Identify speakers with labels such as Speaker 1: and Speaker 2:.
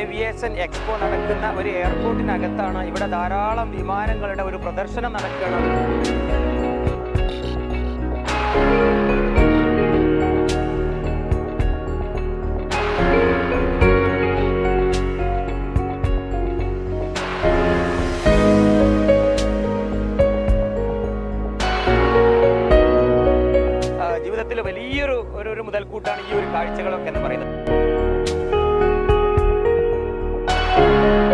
Speaker 1: Aviation expo നടക്കുന്ന ഒരു എയർപോർട്ടിനകത്താണ്. ഇവിടെ ധാരാളം വിമാനങ്ങളുടെ ഒരു പ്രദർശനം നടക്കുകയാണ്. ജീവിതത്തിൽ വലിയൊരു ഒരു മുതൽക്കൂട്ടാണ് ഈ ഒരു കാഴ്ചകളൊക്കെ എന്ന് പറയുന്നത്.